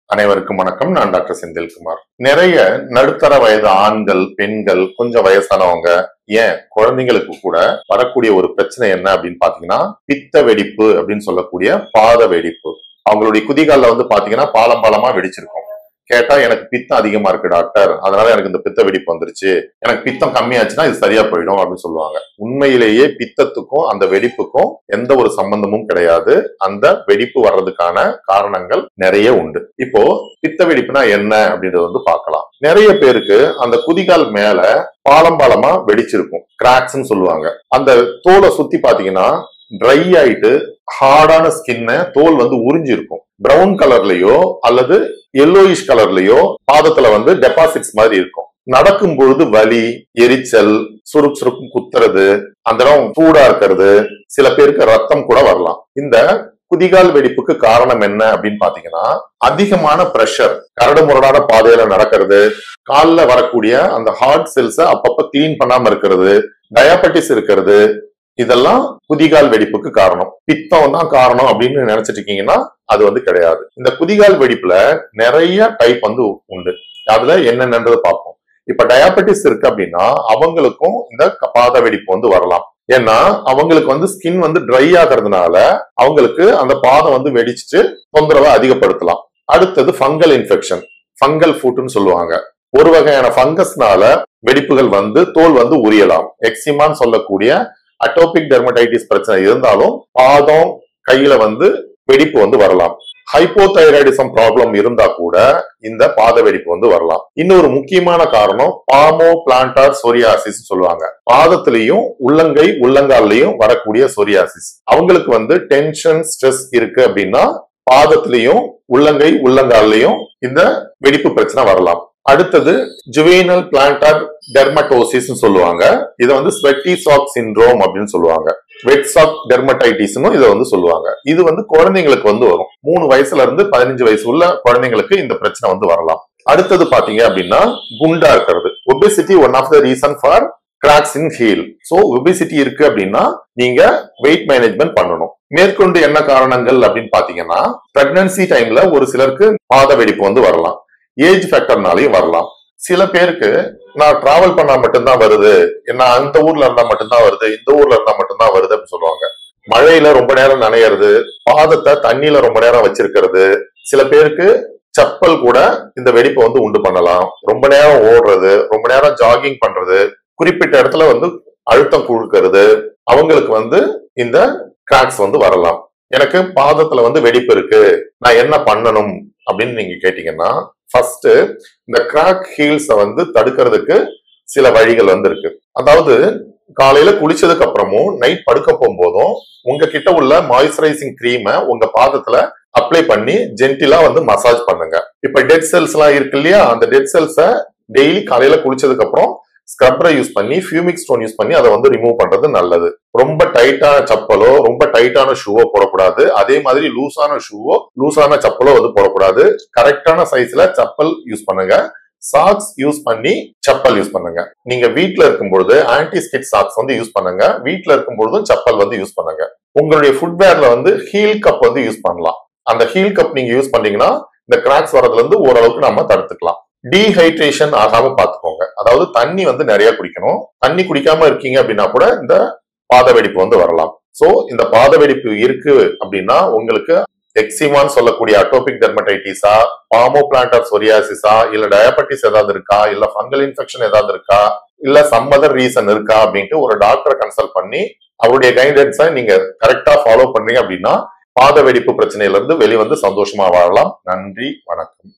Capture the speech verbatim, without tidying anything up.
அனைவருக்கும் வணக்கம். நான் டாக்டர் செந்தில்குமார். நிறைய நடுத்தர வயது ஆண்கள், பெண்கள், கொஞ்சம் வயசானவங்க, ஏன் குழந்தைங்களுக்கு கூட வரக்கூடிய ஒரு பிரச்சனை என்ன அப்படின்னு பாத்தீங்கன்னா பித்த வெடிப்பு அப்படின்னு சொல்லக்கூடிய பாத வெடிப்பு. அவங்களுடைய குதிகால்ல வந்து பாத்தீங்கன்னா பாலம் பாலமா வெடிச்சிருக்கும். கேட்டா எனக்கு பித்தம் அதிகமா இருக்கு டாக்டர், அதனால எனக்கு இந்த பித்த வெடிப்பு வந்துருச்சு, எனக்கு பித்தம் கம்மியாச்சுன்னா இது சரியா போயிடும் அப்படின்னு சொல்லுவாங்க. உண்மையிலேயே பித்தத்துக்கும் அந்த வெடிப்புக்கும் எந்த ஒரு சம்பந்தமும் கிடையாது. அந்த வெடிப்பு வர்றதுக்கான காரணங்கள் நிறைய உண்டு. இப்போ பித்த வெடிப்புனா என்ன அப்படின்றத வந்து பார்க்கலாம். நிறைய பேருக்கு அந்த குதிகால் மேல பாலம் பாலமா வெடிச்சிருக்கும், கிராக்ஸ்ன்னு சொல்லுவாங்க. அந்த தோலை சுத்தி பாத்தீங்கன்னா ட்ரை ஆயிட்டு ஹார்டான ஸ்கின்ன தோல் வந்து உறிஞ்சிருக்கும். பிரவுன் கலர்லயோ அல்லது எல்லோயிஷ் கலர்லயோ பாதத்துல வந்து டெபாசிட்ஸ் மாதிரி இருக்கும். நடக்கும் பொழுது வலி, எரிச்சல், சுருக்கு சுருக்கு குத்துறது, அந்த இடம் சூடா இருக்கிறது, சில பேருக்கு ரத்தம் கூட வரலாம். இந்த குதிகால் வெடிப்புக்கு காரணம் என்ன அப்படின்னு பாத்தீங்கன்னா அதிகமான பிரஷர், கரடு முரடான பாதையில நடக்கிறது, கால்ல வரக்கூடிய அந்த ஹார்ட் செல்ஸ அப்பப்ப கிளீன் பண்ணாம இருக்கிறது, டயாபெட்டிஸ் இருக்கிறது, இதெல்லாம் குதிகால் வெடிப்புக்கு காரணம். பித்தம் தான் காரணம் அப்படின்னு நினைச்சிட்டு இருக்கீங்கன்னா அது வந்து கிடையாது. இந்த குதிகால் வெடிப்புல நிறைய டைப் வந்து உண்டு. அதுல என்னென்னது பார்ப்போம். இப்ப டயாபெட்டிஸ் இருக்கு அப்படின்னா அவங்களுக்கும் இந்த பாத வெடிப்பு வந்து வரலாம். ஏன்னா அவங்களுக்கு வந்து ஸ்கின் வந்து ட்ரை ஆகிறதுனால அவங்களுக்கு அந்த பாதம் வந்து வெடிச்சுட்டு தொந்தரவை அதிகப்படுத்தலாம். அடுத்தது ஃபங்கல் இன்ஃபெக்ஷன், ஃபங்கல் ஃபுட்னு சொல்லுவாங்க. ஒரு வகையான ஃபங்கஸ்னால வெடிப்புகள் வந்து தோல் வந்து உரியலாம். எக்ஸிமான்னு சொல்லக்கூடிய அட்டோபிக் டெர்மடைட்டிஸ் பிரச்சனை இருந்தாலும் பாதம், கையில வந்து வெடிப்பு வந்து வரலாம். ஹைப்போதைராய்டிசம் ப்ராப்ளம் இருந்தா கூட இந்த பாத வெடிப்பு வந்து வரலாம். இன்னொரு முக்கியமான காரணம் பாமோ பிளான்டார் சொரியாசிஸ் சொல்லுவாங்க. பாதத்திலையும் உள்ளங்கை உள்ளங்கால்லையும் வரக்கூடிய சொரியாசிஸ். அவங்களுக்கு வந்து டென்ஷன், ஸ்ட்ரெஸ் இருக்கு அப்படின்னா பாதத்திலையும் உள்ளங்கை உள்ளங்கால்லையும் இந்த வெடிப்பு பிரச்சனை வரலாம். அடுத்தது ஜுவேனல் பிளான்டார் டெர்மட்டோசிஸ் சொல்லுவாங்க. இதை வந்து ஸ்வெட்டி சாக் சிண்ட்ரோம் அப்படின்னு சொல்லுவாங்க. வெட் சாக் டெர்மடைட்டிஸ்னு இதை வந்து சொல்லுவாங்க. இது வந்து குழந்தைங்களுக்கு வந்து வரும். மூணு வயசுல இருந்து பதினஞ்சு வயசு உள்ள குழந்தைங்களுக்கு இந்த பிரச்சனை வந்து வரலாம். அடுத்தது பாத்தீங்க அப்படின்னா குண்டா இருக்கிறது. Obesity one of the reason for cracks in heel. So obesity இருக்கு அப்படின்னா நீங்க வெயிட் மேனேஜ்மெண்ட் பண்ணணும். மேற்கொண்டு என்ன காரணங்கள் அப்படின்னு பாத்தீங்கன்னா பிரெக்னன்சி டைம்ல ஒரு சிலருக்கு பாத வெடிப்பு வந்து வரலாம். ஏஜ் ஃபேக்டர்னாலையும் வரலாம். சில பேருக்கு நான் டிராவல் பண்ணா மட்டும்தான் வருது, என்ன அந்த ஊர்ல இருந்தா மட்டும்தான் வருது, இந்த ஊர்ல இருந்தா மட்டும்தான் வருது அப்படின்னு சொல்லுவாங்க. மழையில ரொம்ப நேரம் நனையிறது, பாதத்தை தண்ணியில ரொம்ப நேரம் வச்சிருக்கிறது, சில பேருக்கு செப்பல் கூட இந்த வெடிப்பை வந்து உண்டு பண்ணலாம். ரொம்ப நேரம் ஓடுறது, ரொம்ப நேரம் ஜாகிங் பண்றது, குறிப்பிட்ட இடத்துல வந்து அழுத்தம் கொடுக்கறது, அவங்களுக்கு வந்து இந்த கிராக்ஸ் வந்து வரலாம். எனக்கு பாதத்துல வந்து வெடிப்பு இருக்கு, நான் என்ன பண்ணணும் அப்படின்னு நீங்க கேட்டீங்கன்னா ஃபர்ஸ்ட் இந்த கிராக் ஹீல்ஸ வந்து தடுக்கிறதுக்கு சில வழிகள் வந்து இருக்கு. அதாவது காலையில குளிச்சதுக்கு அப்புறமும் நைட் படுக்க போகும்போதும் உங்ககிட்ட உள்ள மாய்ஸ்சரைசிங் கிரீமை உங்க பாதத்துல அப்ளை பண்ணி ஜென்டிலா வந்து மசாஜ் பண்ணுங்க. இப்ப டெட் செல்ஸ் எல்லாம் இருக்கு இல்லையா, அந்த டெட் செல்ஸ டெய்லி காலையில குளிச்சதுக்கு அப்புறம் ஸ்க்ரப்பரை யூஸ் பண்ணி ஃபியூமிக் ஸ்டோன் யூஸ் பண்ணி அதை வந்து ரிமூவ் பண்றது நல்லது. ரொம்ப டைட்டான செப்பலோ ரொம்ப டைட்டான ஷூவோ போடக்கூடாது. அதே மாதிரி லூசான ஷூவோ லூசான செப்பலோ வந்து போடக்கூடாது. கரெக்டான சைஸ்ல செப்பல் யூஸ் பண்ணுங்க. சாக்ஸ் யூஸ் பண்ணி செப்பல் யூஸ் பண்ணுங்க. நீங்க வீட்டுல இருக்கும்பொழுது ஆன்டி ஸ்கிட் சாக்ஸ் வந்து யூஸ் பண்ணுங்க. வீட்டுல இருக்கும்பொழுதும் செப்பல் வந்து யூஸ் பண்ணுங்க. உங்களுடைய ஃபுட்வேர்ல வந்து ஹீல் கப் வந்து யூஸ் பண்ணலாம். அந்த ஹீல் கப் நீங்க யூஸ் பண்ணீங்கன்னா இந்த கிராக்ஸ் வரதுல இருந்து ஓரளவுக்கு நம்ம தடுத்துக்கலாம். டீஹைட்ரேஷன் ஆகாம பாத்துக்கோங்க. அதாவது தண்ணி வந்து நிறைய குடிக்கணும். தண்ணி குடிக்காம இருக்கீங்க அப்படின்னா கூட இந்த பாத வெடிப்பு வந்து வரலாம். சோ இந்த பாத வெடிப்பு இருக்கு அப்படின்னா உங்களுக்கு எக்ஸிமான்னு சொல்லக்கூடிய அட்டோபிக் டெர்மடைட்டிஸா, பாமோ பிளான்டார் சொரியாசிஸா, இல்ல டயாபெட்டிஸ் ஏதாவது இருக்கா, இல்ல ஃபங்கல் இன்ஃபெக்ஷன் ஏதாவது இருக்கா, இல்ல சம் அதர் ரீசன் இருக்கா அப்படின்ட்டு ஒரு டாக்டரை கன்சல்ட் பண்ணி அவருடைய கைடன்ஸை நீங்க கரெக்டா ஃபாலோ பண்றீங்க அப்படின்னா பாத வெடிப்பு பிரச்சனையில இருந்து வெளிவந்து சந்தோஷமா வாழலாம். நன்றி, வணக்கம்.